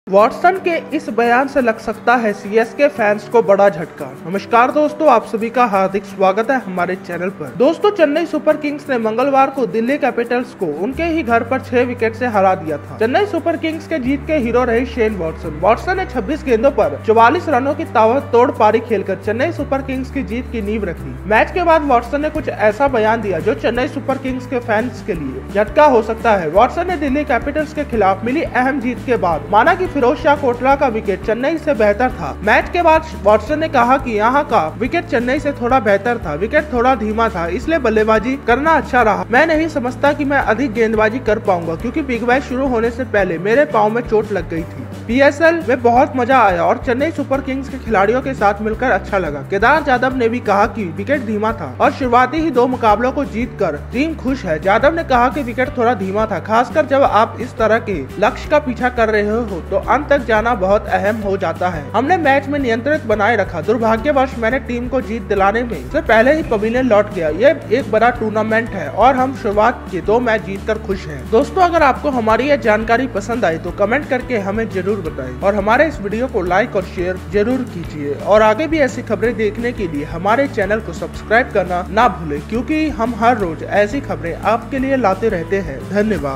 Watson के इस बयान से लग सकता है सीएसके फैंस को बड़ा झटका। नमस्कार दोस्तों, आप सभी का हार्दिक स्वागत है हमारे चैनल पर। दोस्तों, चेन्नई सुपर किंग्स ने मंगलवार को दिल्ली कैपिटल्स को उनके ही घर पर 6 विकेट से हरा दिया था। चेन्नई सुपर किंग्स के जीत के हीरो रहे शेन वॉटसन ने 26 गेंदों पर 44 रनों की ताबड़तोड़ पारी खेलकर चेन्नई सुपर किंग्स की जीत की नींव रखी। मैच के बाद वॉटसन ने कुछ ऐसा बयान दिया जो चेन्नई सुपर किंग्स के फैंस के लिए झटका हो सकता है। वॉटसन ने दिल्ली कैपिटल्स के खिलाफ मिली अहम जीत के बाद माना कि फिरोज शाह कोटला का विकेट चेन्नई से बेहतर था। मैच के बाद वॉटसन ने कहा कि यहाँ का विकेट चेन्नई से थोड़ा बेहतर था, विकेट थोड़ा धीमा था, इसलिए बल्लेबाजी करना अच्छा रहा। मैं नहीं समझता कि मैं अधिक गेंदबाजी कर पाऊंगा क्योंकि बिग बैश शुरू होने से पहले मेरे पाँव में चोट लग गई थी। पीएसएल में बहुत मजा आया और चेन्नई सुपर किंग्स के खिलाड़ियों के साथ मिलकर अच्छा लगा। केदार जाधव ने भी कहा कि विकेट धीमा था और शुरुआती ही 2 मुकाबलों को जीतकर टीम खुश है। जाधव ने कहा कि विकेट थोड़ा धीमा था, खासकर जब आप इस तरह के लक्ष्य का पीछा कर रहे हो तो अंत तक जाना बहुत अहम हो जाता है। हमने मैच में नियंत्रित बनाए रखा। दुर्भाग्यवश मैंने टीम को जीत दिलाने में से पहले ही पवेलियन लौट गया। ये एक बड़ा टूर्नामेंट है और हम शुरुआत के 2 मैच जीतकर खुश हैं। दोस्तों, अगर आपको हमारी यह जानकारी पसंद आई तो कमेंट करके हमें जरूर बताएं और हमारे इस वीडियो को लाइक और शेयर जरूर कीजिए और आगे भी ऐसी खबरें देखने के लिए हमारे चैनल को सब्सक्राइब करना ना भूलें क्योंकि हम हर रोज ऐसी खबरें आपके लिए लाते रहते हैं। धन्यवाद।